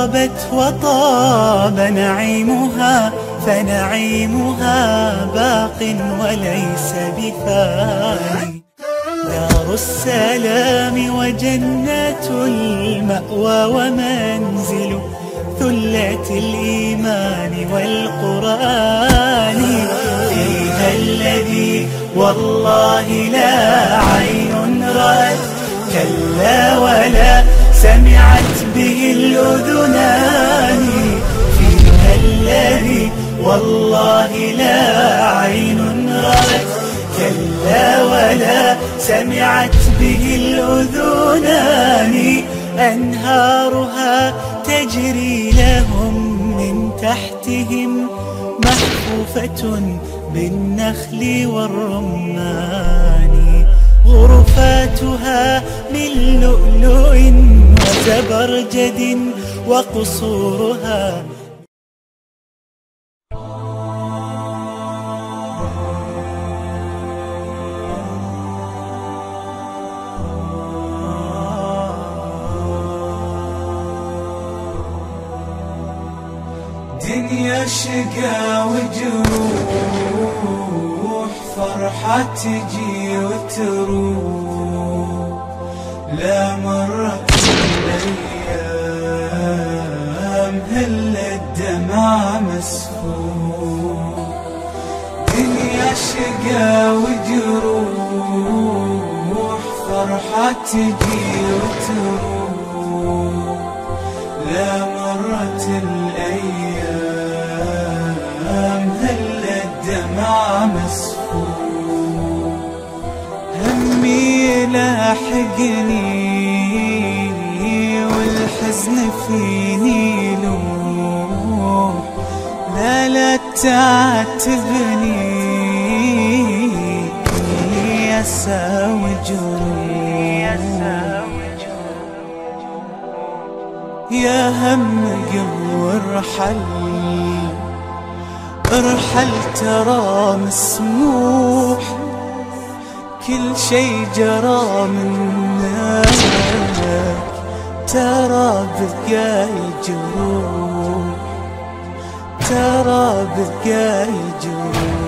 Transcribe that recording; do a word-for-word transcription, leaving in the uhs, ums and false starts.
طابت وطاب نعيمها، فنعيمها باق وليس بفاني. دار السلام وجنة المأوى ومنزل ثلة الإيمان والقرآن، فيها الذي والله لا عين رأت، كلا ولا سمعت به الأذنان. فيها الذي والله لا عين رأت، كلا ولا سمعت به الأذنان. أنهارها تجري لهم من تحتهم، محفوفة بالنخل والرمان. غرفاتها من لؤلؤ وزبرجد، وقصورها دنيا شقا وجروح، فرحة تجي وتروح، لا مرت الأيام هل الدمع مسفوح. دنيا شقا وجروح، فرحة تجي وتروح، لا مرت الأيام هل الدمع مسفوح. همي لاحقني والحزن فيني لوح، لا لا تعاتبني يا ساوي جروح. يا هم قم وارحل، ارحل ترى مسموح، كل شي جرى منك ترى بقاي جروح، ترى بقاي جروح.